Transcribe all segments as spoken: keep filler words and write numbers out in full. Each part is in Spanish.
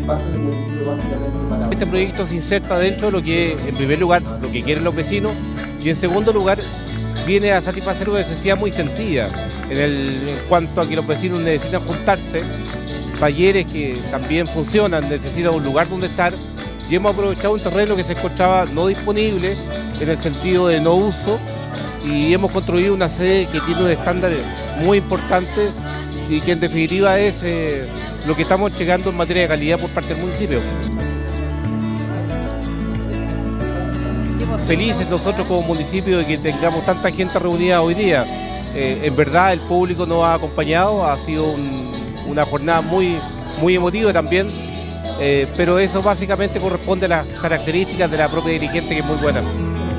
pasa en el municipio básicamente para... Este proyecto se inserta dentro de lo que, en primer lugar, lo que quieren los vecinos, y en segundo lugar, viene a satisfacer una necesidad muy sentida en, el, en cuanto a que los vecinos necesitan juntarse, talleres que también funcionan, necesitan un lugar donde estar, y hemos aprovechado un terreno que se encontraba no disponible en el sentido de no uso, y hemos construido una sede que tiene un estándar muy importante y que en definitiva es eh, lo que estamos llegando en materia de calidad por parte del municipio. Felices nosotros como municipio de que tengamos tanta gente reunida hoy día. Eh, en verdad el público nos ha acompañado, ha sido un, una jornada muy, muy emotiva también, eh, pero eso básicamente corresponde a las características de la propia dirigente, que es muy buena.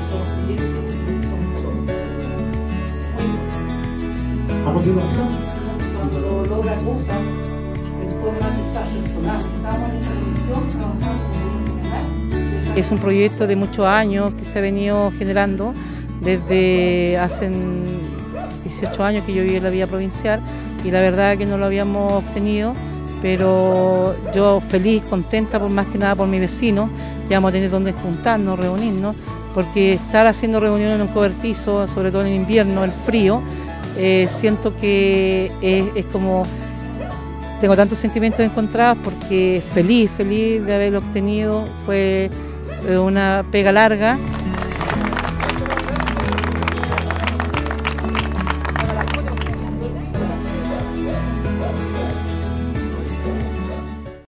A continuación, cuando logra cosas en forma quizás personal, estamos en esa comisión trabajando con el... Es un proyecto de muchos años que se ha venido generando desde hace dieciocho años que yo vivo en la vía provincial, y la verdad que no lo habíamos obtenido, pero yo feliz, contenta, por más que nada por mis vecinos. Ya vamos a tener donde juntarnos, reunirnos, porque estar haciendo reuniones en un cobertizo, sobre todo en invierno, el frío, Eh, siento que es, es como, tengo tantos sentimientos encontrados, porque feliz, feliz de haberlo obtenido. Fue una pega larga.